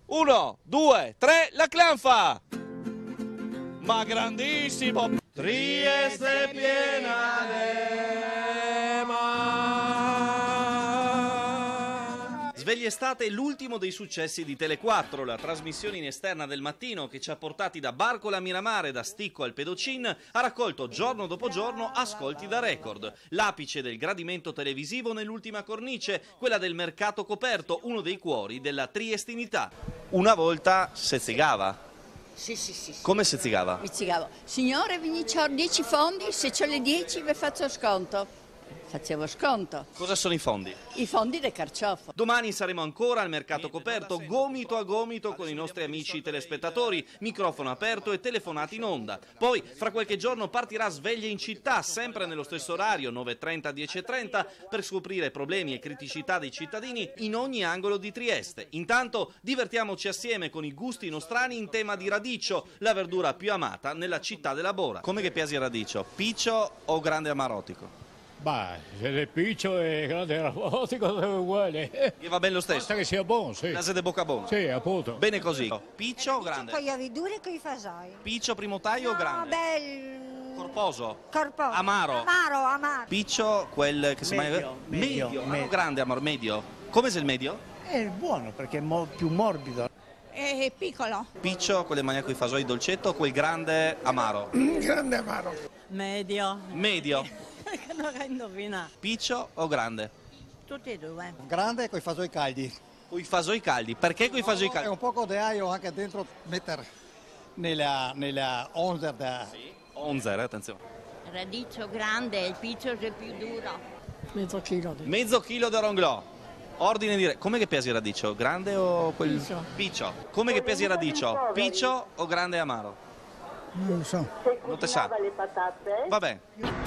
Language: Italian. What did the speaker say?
1, 2, 3, la clanfa! Ma grandissimo! Trieste piena de mar. Svegli Estate è l'ultimo dei successi di Tele4, la trasmissione in esterna del mattino che ci ha portati da Barcola a Miramare, da Sticco al Pedocin, ha raccolto giorno dopo giorno ascolti da record. L'apice del gradimento televisivo nell'ultima cornice, quella del mercato coperto, uno dei cuori della triestinità. Una volta sezzigava. Sì. Come sezzigava? Pizzicavo. Signore, vieni c'ho 10 fondi, se c'ho le 10 vi faccio sconto. Facevo sconto. Cosa sono i fondi? I fondi del carciofo. Domani saremo ancora al mercato coperto, gomito a gomito con i nostri amici telespettatori, microfono aperto e telefonate in onda. Poi, fra qualche giorno partirà Sveglia in città, sempre nello stesso orario, 9:30-10:30, per scoprire problemi e criticità dei cittadini in ogni angolo di Trieste. Intanto, divertiamoci assieme con i gusti nostrani in tema di radicchio, la verdura più amata nella città della Bora. Come che piace il radicchio? Piccio o grande amarotico? Beh, se è piccio e grande arotico è uguale. Gli va bene lo stesso? Basta che sia buono, sì. Case de bocca buona? Sì, appunto. Bene così. Piccio o grande? Con le verdure e con i fasoi. Piccio primo taglio o grande? Corposo? Corposo. Amaro? Amaro. Piccio, quel che si Medio, medio. medio. Ah, no, grande amaro, medio. Come se il medio? È buono perché è più morbido. È piccolo. Piccio, quelle manie con i fasoi dolcetto, quel grande amaro. Grande amaro. Medio. Medio. Che non indovina. Piccio o grande? Tutti e due. Grande con i fasoi caldi. Con i fasoi caldi. Perché con i fasoi È caldi? un poco di aglio anche dentro mettere nella onzer da... Onzer, attenzione. Radicchio grande, il piccio è più duro. Mezzo chilo. Mezzo chilo di ronglò. Ordine di... Come che pesi il radicchio? Grande o quel... Piccio. Come che pesi il radicchio? Piccio o grande amaro? Non lo so. Non te sa. Va bene.